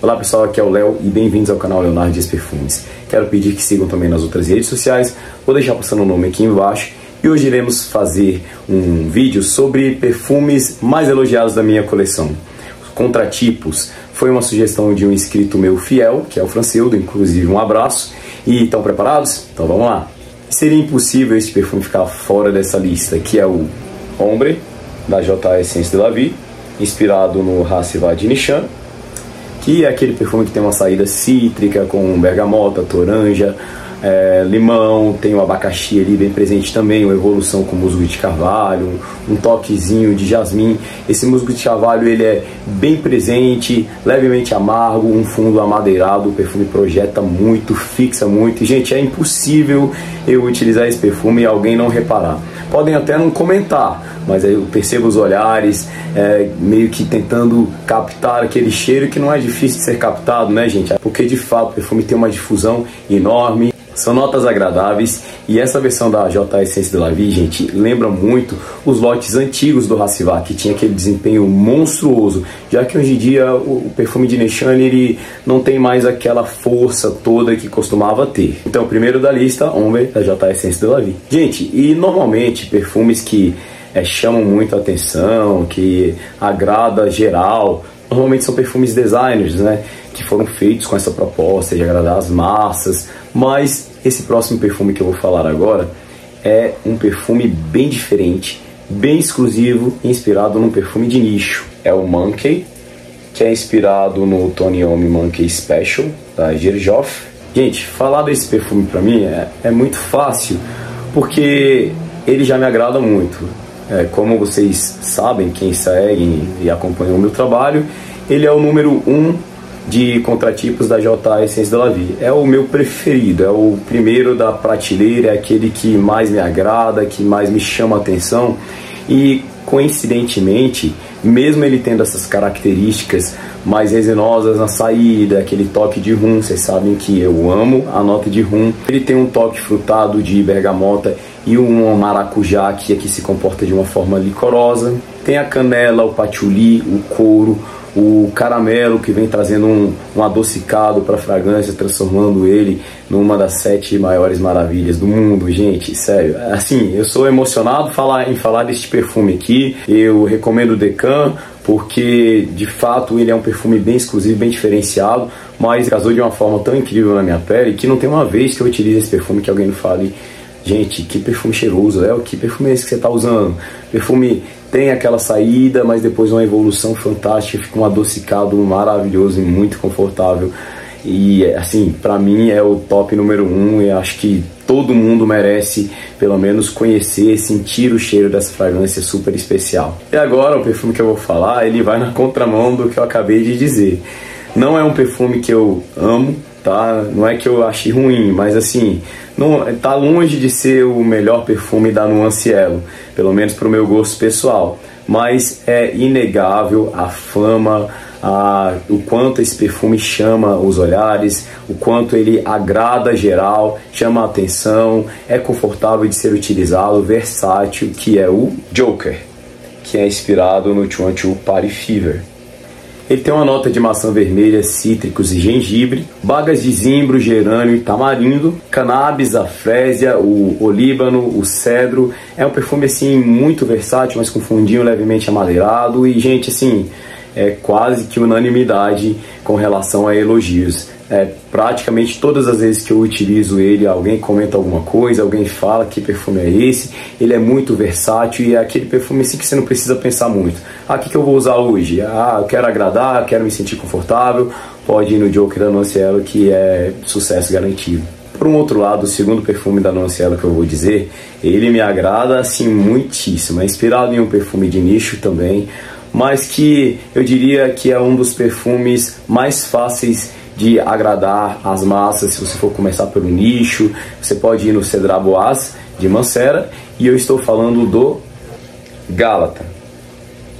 Olá pessoal, aqui é o Léo e bem-vindos ao canal Leonardo Dias Perfumes. Quero pedir que sigam também nas outras redes sociais, vou deixar passando o nome aqui embaixo. E hoje iremos fazer um vídeo sobre perfumes mais elogiados da minha coleção. Contratipos foi uma sugestão de um inscrito meu fiel, que é o Francildo, inclusive um abraço. E estão preparados? Então vamos lá. Seria impossível este perfume ficar fora dessa lista, que é o Ombre, da J. Essence de la Vie, inspirado no Raciva de Nishan, que é aquele perfume que tem uma saída cítrica, com bergamota, toranja, limão, tem o abacaxi ali bem presente também, uma evolução com musgo de carvalho, um toquezinho de jasmim. Esse musgo de carvalho ele é bem presente, levemente amargo, um fundo amadeirado, o perfume projeta muito, fixa muito. E, gente, é impossível eu utilizar esse perfume e alguém não reparar. Podem até não comentar, mas eu percebo os olhares, meio que tentando captar aquele cheiro que não é difícil de ser captado, né, gente? Porque de fato o perfume tem uma difusão enorme, são notas agradáveis, e essa versão da J. Essence de la Vie, gente, lembra muito os lotes antigos do Raciva, que tinha aquele desempenho monstruoso, já que hoje em dia o perfume de Nishan ele não tem mais aquela força toda que costumava ter. Então, primeiro da lista, Ombre, da J. Essence de la Vie. Gente, e normalmente perfumes que chamam muito a atenção, que agrada geral, normalmente são perfumes designers, né, que foram feitos com essa proposta de agradar as massas. Mas esse próximo perfume que eu vou falar agora é um perfume bem diferente, bem exclusivo, inspirado num perfume de nicho. É o Monkey, que é inspirado no Tony Iommi Monkey Special, da Xerjoff. Gente, falar desse perfume pra mim é muito fácil, porque ele já me agrada muito. Como vocês sabem, quem seguem e acompanham o meu trabalho, ele é o número 1 de contratipos da J. Essence de la Vie. É o meu preferido, é o primeiro da prateleira, é aquele que mais me agrada, que mais me chama a atenção. E coincidentemente, mesmo ele tendo essas características mais resinosas na saída, aquele toque de rum, vocês sabem que eu amo a nota de rum, ele tem um toque frutado de bergamota e um maracujá que aqui se comporta de uma forma licorosa. Tem a canela, o patchouli, o couro, o caramelo, que vem trazendo um adocicado para a fragrância, transformando ele numa das 7 maiores maravilhas do mundo. Gente, sério, assim, eu sou emocionado em falar deste perfume aqui. Eu recomendo o Decan, porque de fato ele é um perfume bem exclusivo, bem diferenciado, mas casou de uma forma tão incrível na minha pele que não tem uma vez que eu utilize esse perfume que alguém me fale: gente, que perfume cheiroso, Léo, que perfume é esse que você está usando? Perfume tem aquela saída, mas depois uma evolução fantástica, fica um adocicado maravilhoso e muito confortável. E assim, pra mim é o top número 1, e acho que todo mundo merece pelo menos conhecer, sentir o cheiro dessa fragrância super especial. E agora o perfume que eu vou falar, ele vai na contramão do que eu acabei de dizer. Não é um perfume que eu amo, tá? Não é que eu achei ruim, mas assim, não, tá longe de ser o melhor perfume da Nuance Yellow, pelo menos pro meu gosto pessoal. Mas é inegável a fama, o quanto esse perfume chama os olhares, o quanto ele agrada geral, chama a atenção, é confortável de ser utilizado, versátil, que é o Joker, que é inspirado no 212 Party Fever. Ele tem uma nota de maçã vermelha, cítricos e gengibre, bagas de zimbro, gerânio e tamarindo, cannabis, a frésia, o olíbano, o cedro. É um perfume assim muito versátil, mas com fundinho levemente amadeirado. E, gente, assim, é quase que unanimidade com relação a elogios. Praticamente todas as vezes que eu utilizo ele, alguém comenta alguma coisa, alguém fala que perfume é esse. Ele é muito versátil e é aquele perfume assim que você não precisa pensar muito. O que eu vou usar hoje? Eu quero agradar, quero me sentir confortável. Pode ir no Joker da Nuance Yellow, que é sucesso garantido. Por um outro lado, o segundo perfume da Nuance Yellow que eu vou dizer, ele me agrada assim muitíssimo. É inspirado em um perfume de nicho também, mas que eu diria que é um dos perfumes mais fáceis de agradar as massas. Se você for começar pelo nicho, você pode ir no Cedrat Bois de Mancera, e eu estou falando do Gálata.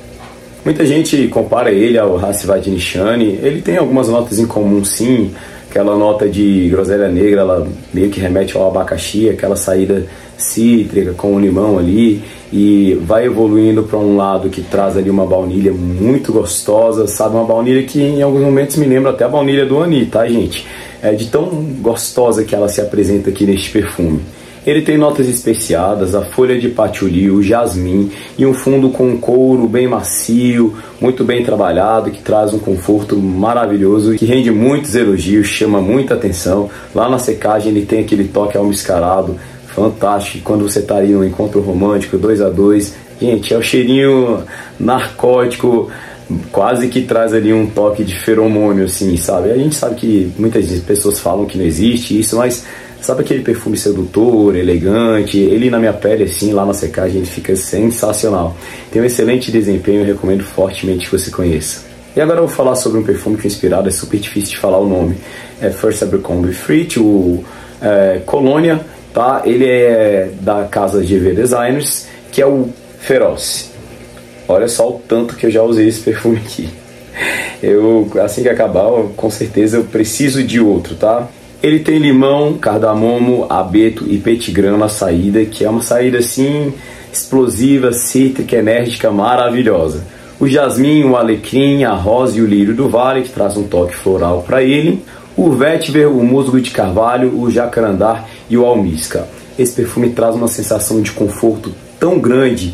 Muita gente compara ele ao Raciva de Nishan. Ele tem algumas notas em comum, sim, aquela nota de groselha negra, ela meio que remete ao abacaxi, aquela saída cítrica com o limão ali, e vai evoluindo para um lado que traz ali uma baunilha muito gostosa, sabe? Uma baunilha que em alguns momentos me lembra até a baunilha do Ani, tá, gente? É de tão gostosa que ela se apresenta aqui neste perfume. Ele tem notas especiadas, a folha de patchouli, o jasmim e um fundo com couro bem macio, muito bem trabalhado, que traz um conforto maravilhoso, que rende muitos elogios, chama muita atenção. Lá na secagem ele tem aquele toque almiscarado, fantástico. Quando você está aí no encontro romântico, 2 a 2, gente, é o cheirinho narcótico, quase que traz ali um toque de feromônio, assim, sabe? A gente sabe que muitas pessoas falam que não existe isso, mas sabe aquele perfume sedutor, elegante? Ele na minha pele, assim, lá na secagem, ele fica sensacional. Tem um excelente desempenho, eu recomendo fortemente que você conheça. E agora eu vou falar sobre um perfume que é inspirado, é super difícil de falar o nome. É First Abercrombie Fitch, o Colônia, tá? Ele é da casa GV Designers, que é o Feroce. Olha só o tanto que eu já usei esse perfume aqui. Assim que acabar, com certeza eu preciso de outro, tá? Ele tem limão, cardamomo, abeto e petigrão na saída, que é uma saída assim explosiva, cítrica, enérgica, maravilhosa. O jasmim, o alecrim, a rosa e o lírio do vale, que traz um toque floral para ele. O vetiver, o musgo de carvalho, o jacarandá e o almíscar. Esse perfume traz uma sensação de conforto tão grande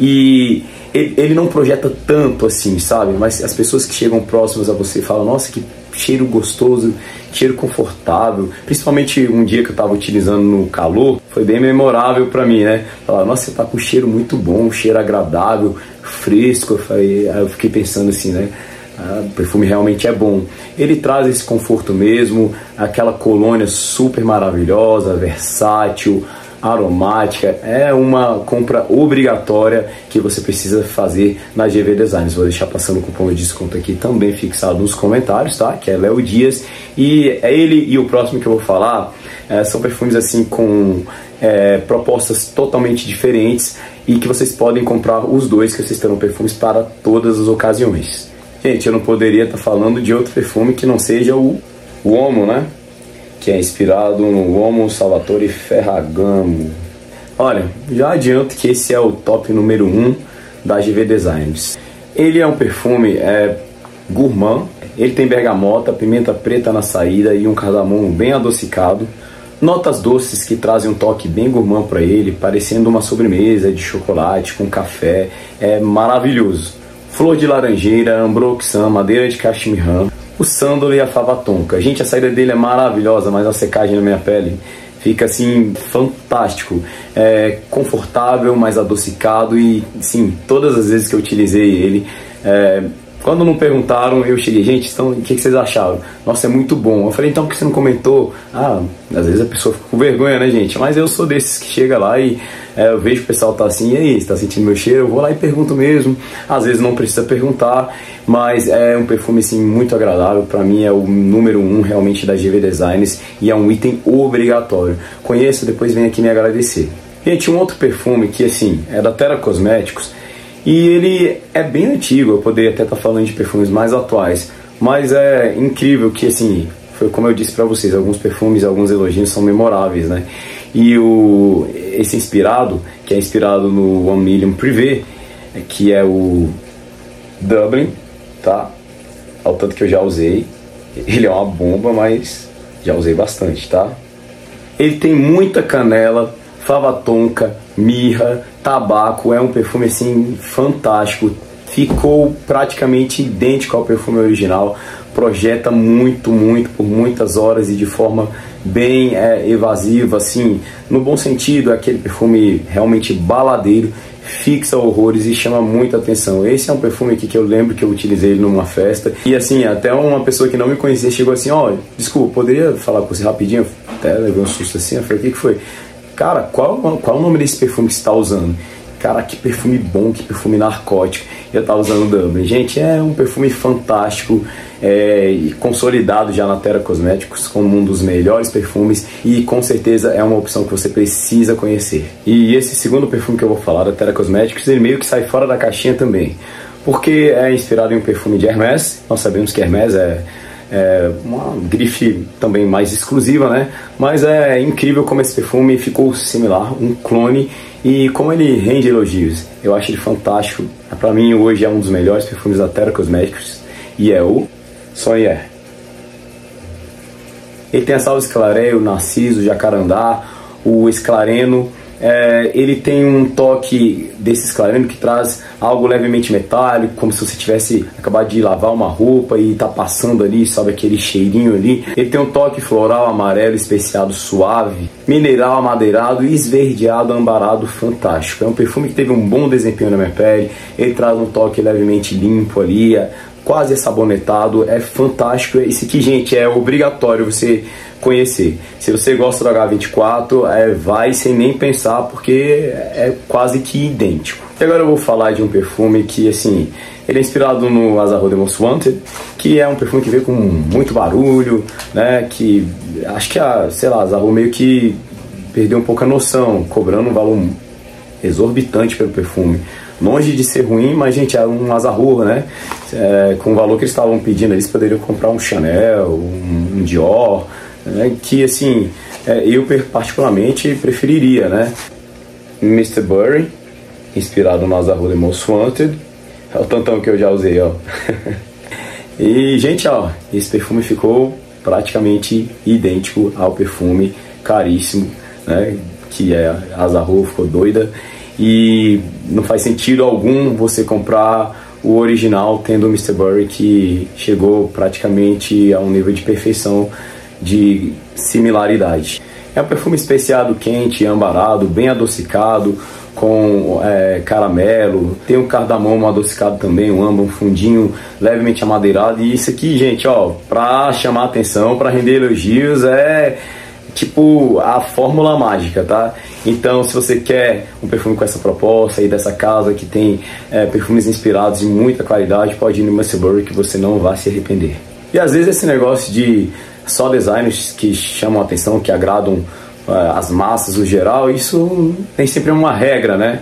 e ele não projeta tanto assim, sabe? Mas as pessoas que chegam próximas a você falam, nossa, que cheiro gostoso, cheiro confortável. Principalmente um dia que eu estava utilizando no calor, foi bem memorável para mim, né? Falar, nossa, você tá com um cheiro muito bom, um cheiro agradável, fresco. Aí eu fiquei pensando assim, né? O perfume realmente é bom. Ele traz esse conforto mesmo, aquela colônia super maravilhosa, versátil, aromática. É uma compra obrigatória que você precisa fazer na GV Designs. Vou deixar passando o cupom de desconto aqui também fixado nos comentários, tá? Que é Léo Dias. E ele e o próximo que eu vou falar são perfumes assim com propostas totalmente diferentes e que vocês podem comprar os dois, que vocês terão perfumes para todas as ocasiões. Gente, eu não poderia estar falando de outro perfume que não seja o Uomo, né? Que é inspirado no Uomo Salvatore Ferragamo. Olha, já adianto que esse é o top número 1 da GV Designs. Ele é um perfume gourmand, ele tem bergamota, pimenta preta na saída e um cardamomo bem adocicado. Notas doces que trazem um toque bem gourmand para ele, parecendo uma sobremesa de chocolate com café. É maravilhoso. Flor de laranjeira, ambroxan, madeira de cachemira, o sândalo e a fava tonka. Gente, a saída dele é maravilhosa, mas a secagem na minha pele fica assim fantástico. É confortável, mais adocicado e sim, todas as vezes que eu utilizei ele, quando não perguntaram, eu cheguei, gente, então, o que vocês acharam? Nossa, é muito bom. Eu falei, então, por que você não comentou? Às vezes a pessoa fica com vergonha, né, gente? Mas eu sou desses que chega lá e eu vejo o pessoal tá assim, e aí, você tá sentindo meu cheiro? Eu vou lá e pergunto mesmo. Às vezes não precisa perguntar, mas é um perfume, assim, muito agradável. Pra mim é o número 1 realmente da GV Designs e é um item obrigatório. Conheça, depois vem aqui me agradecer. Gente, um outro perfume que, assim, é da Terra Cosméticos, e ele é bem antigo, eu poderia até estar falando de perfumes mais atuais, mas é incrível que, assim, foi como eu disse pra vocês, alguns perfumes, alguns elogios são memoráveis, né? E esse inspirado, que é inspirado no 1 Million Privé, que é o Dublin, tá? Ao tanto que eu já usei, ele é uma bomba, mas já usei bastante, tá? Ele tem muita canela, fava tonka, mirra, tabaco, é um perfume assim fantástico, ficou praticamente idêntico ao perfume original, projeta muito, por muitas horas e de forma bem evasiva, assim, no bom sentido, é aquele perfume realmente baladeiro, fixa horrores e chama muita atenção. Esse é um perfume aqui que eu lembro que eu utilizei ele numa festa e assim, até uma pessoa que não me conhecia chegou assim, ó, desculpa, poderia falar com você rapidinho? Até levei um susto assim, eu falei, o que foi? Cara, qual o nome desse perfume que você está usando? Cara, que perfume bom, que perfume narcótico. Eu tava usando o Dublin. Gente, é um perfume fantástico, consolidado já na Terra Cosméticos como um dos melhores perfumes e com certeza é uma opção que você precisa conhecer. E esse segundo perfume que eu vou falar da Terra Cosméticos, ele meio que sai fora da caixinha também, porque é inspirado em um perfume de Hermès. Nós sabemos que Hermès uma grife também mais exclusiva, né? Mas é incrível como esse perfume ficou similar, um clone, e como ele rende elogios. Eu acho ele fantástico. Para mim hoje é um dos melhores perfumes da Terra Cosmetics e é o Sonhar. Ele tem a salva esclareio, o narciso, o jacarandá, o esclareno. Ele tem um toque desse esclareno que traz algo levemente metálico, como se você tivesse acabado de lavar uma roupa e tá passando ali, sabe, aquele cheirinho ali. Ele tem um toque floral, amarelo, especiado, suave, mineral, amadeirado e esverdeado, ambarado, fantástico. É um perfume que teve um bom desempenho na minha pele. Ele traz um toque levemente limpo ali, quase assabonetado, é fantástico. Esse aqui, gente, é obrigatório você conhecer. Se você gosta do H24, vai sem nem pensar, porque é quase que idêntico. E agora eu vou falar de um perfume que, assim, ele é inspirado no Azzarello The Most Wanted, que é um perfume que veio com muito barulho, né, que acho que sei lá, Azzarello meio que perdeu um pouco a noção, cobrando um valor exorbitante pelo perfume. Longe de ser ruim, mas, gente, era um Azzarello, né? Com o valor que eles estavam pedindo, eles poderiam comprar um Chanel, um Dior, né? Que, assim, eu particularmente preferiria, né? Mr. Burry, inspirado no Azzarello The Most Wanted. É o tantão que eu já usei, ó. E, gente, ó, esse perfume ficou praticamente idêntico ao perfume caríssimo, né? Que a Azzarello ficou doida. E não faz sentido algum você comprar o original tendo o Mr. Burry, que chegou praticamente a um nível de perfeição, de similaridade. É um perfume especiado, quente, ambarado, bem adocicado, com caramelo, tem um cardamomo adocicado também, um âmbar, um fundinho levemente amadeirado. E isso aqui, gente, ó, pra chamar atenção, pra render elogios, tipo a fórmula mágica, tá? Então, se você quer um perfume com essa proposta aí dessa casa que tem perfumes inspirados em muita qualidade, pode ir no Mr. Burry, que você não vai se arrepender. E às vezes esse negócio de só designers que chamam a atenção, que agradam as massas no geral, isso tem sempre uma regra, né?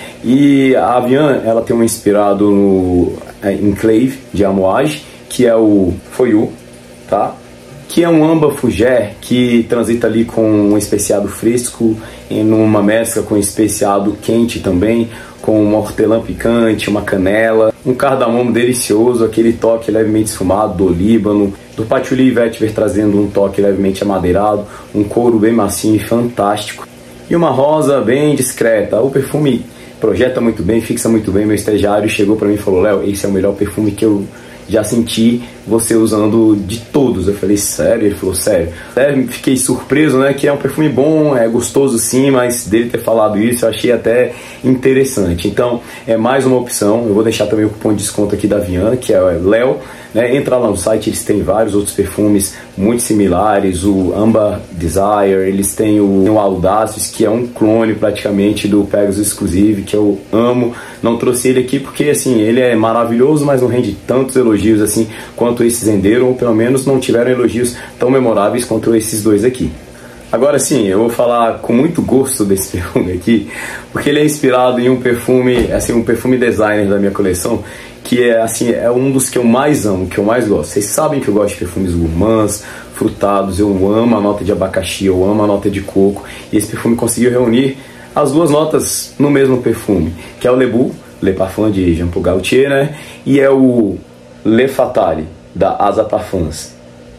E a Avian, ela tem um inspirado no Enclave de Amouage, que é o For You, tá? Que é um âmbar fougère que transita ali com um especiado fresco, em uma mescla com especiado quente também, com uma hortelã picante, uma canela, um cardamomo delicioso, aquele toque levemente esfumado do Líbano, do patchouli e vetiver trazendo um toque levemente amadeirado, um couro bem macio e fantástico, e uma rosa bem discreta. O perfume projeta muito bem, fixa muito bem. Meu estagiário chegou para mim e falou: Léo, esse é o melhor perfume que eu já senti você usando de todos. Eu falei: sério? Ele falou: sério. Fiquei surpreso, né, que é um perfume bom, é gostoso sim, mas dele ter falado isso eu achei até interessante. Então é mais uma opção. Eu vou deixar também o cupom de desconto aqui da Avian, que é Léo, né? Entra lá no site, eles têm vários outros perfumes muito similares, o Amber Desire, eles têm o Audacious, que é um clone praticamente do Pegasus Exclusive, que eu amo. Não trouxe ele aqui porque, assim, ele é maravilhoso, mas não rende tantos elogios assim quanto esses renderam, ou pelo menos não tiveram elogios tão memoráveis quanto esses dois aqui. Agora sim, eu vou falar com muito gosto desse perfume aqui, porque ele é inspirado em um perfume, assim, um perfume designer da minha coleção, que é, assim, é um dos que eu mais amo, que eu mais gosto. Vocês sabem que eu gosto de perfumes gourmands, frutados, eu amo a nota de abacaxi, eu amo a nota de coco, e esse perfume conseguiu reunir as duas notas no mesmo perfume, que é o Le Parfum de Jean Paul Gaultier, né? E é o Le Fatale da Asa Parfums.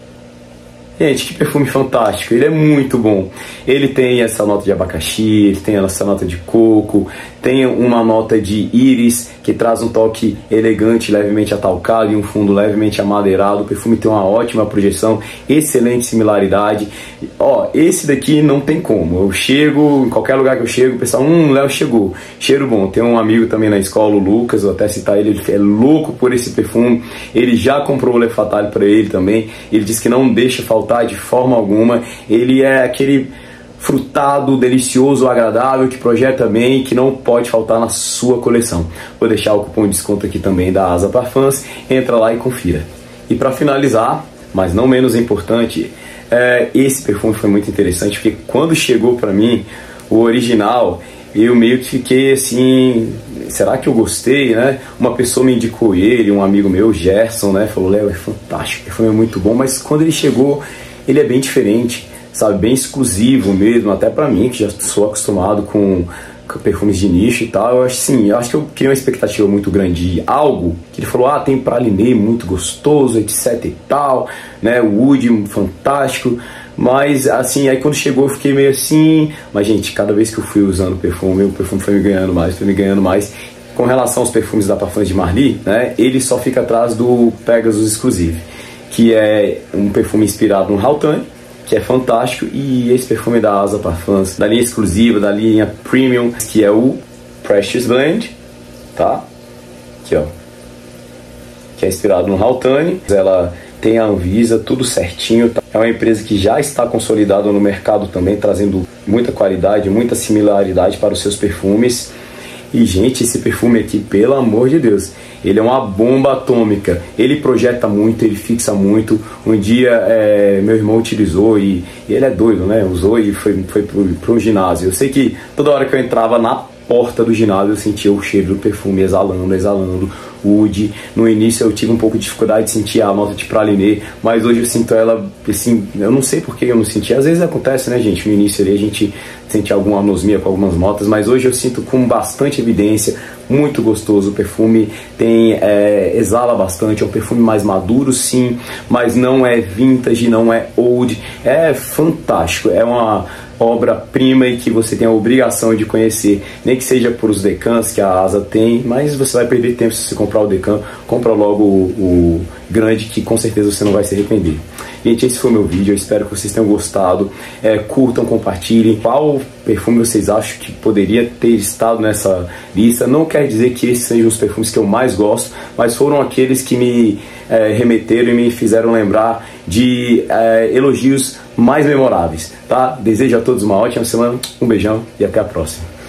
Gente, que perfume fantástico, ele é muito bom. Ele tem essa nota de abacaxi, ele tem essa nota de coco, tem uma nota de íris, que traz um toque elegante, levemente atalcado e um fundo levemente amadeirado. O perfume tem uma ótima projeção, excelente similaridade. Ó, esse daqui não tem como. Eu chego, em qualquer lugar que eu chego, o pessoal, Léo chegou. Cheiro bom. Tem um amigo também na escola, o Lucas, vou até citar ele, ele é louco por esse perfume. Ele já comprou o Le Fatale para ele também. Ele disse que não deixa faltar de forma alguma. Ele é aquele frutado, delicioso, agradável, que projeta bem, que não pode faltar na sua coleção. Vou deixar o cupom de desconto aqui também da Asa Parfums, entra lá e confira. E para finalizar, mas não menos importante, esse perfume foi muito interessante, porque quando chegou para mim, o original, eu meio que fiquei assim, será que eu gostei, né? Uma pessoa me indicou ele, um amigo meu, Gerson, né? Falou, Léo, é fantástico, o perfume é muito bom, mas quando ele chegou, ele é bem diferente, sabe? Bem exclusivo mesmo, até pra mim, que já sou acostumado com perfumes de nicho e tal. Eu acho que eu criei uma expectativa muito grande de algo que ele falou, tem pralinê muito gostoso, etc e tal, né? O wood fantástico. Mas, assim, aí quando chegou eu fiquei meio assim... Mas, gente, cada vez que eu fui usando o perfume foi me ganhando mais, foi me ganhando mais. Com relação aos perfumes da Parfums de Marly, né, ele só fica atrás do Pegasus Exclusive, que é um perfume inspirado no Haltane, que é fantástico. E esse perfume da Asa Parfums, da linha exclusiva, da linha Premium, que é o Precious Blend, tá? Aqui, ó. Que é inspirado no Haltane. Ela tem a Anvisa, tudo certinho, tá? É uma empresa que já está consolidada no mercado também, trazendo muita qualidade, muita similaridade para os seus perfumes. E, gente, esse perfume aqui, pelo amor de Deus, ele é uma bomba atômica. Ele projeta muito, ele fixa muito. Um dia meu irmão utilizou e ele é doido, né? Usou e foi pro ginásio. Eu sei que toda hora que eu entrava na porta do ginásio eu sentia o cheiro do perfume exalando wood. No início eu tive um pouco de dificuldade de sentir a nota de pralinê, mas hoje eu sinto ela assim, eu não sei porque eu não senti. Às vezes acontece, né, gente? No início ali a gente sente alguma anosmia com algumas notas, mas hoje eu sinto com bastante evidência. Muito gostoso o perfume, exala bastante, é um perfume mais maduro sim, mas não é vintage, não é old, é fantástico, é uma obra-prima e que você tem a obrigação de conhecer, nem que seja por os decans que a Asa tem, mas você vai perder tempo se você comprar o decan, compra logo o grande, que com certeza você não vai se arrepender. Gente, esse foi o meu vídeo, eu espero que vocês tenham gostado, curtam, compartilhem. Qual perfume vocês acham que poderia ter estado nessa lista? Não quer dizer que esses sejam os perfumes que eu mais gosto, mas foram aqueles que me remeteram e me fizeram lembrar de elogios mais memoráveis, tá? Desejo a todos uma ótima semana, um beijão e até a próxima.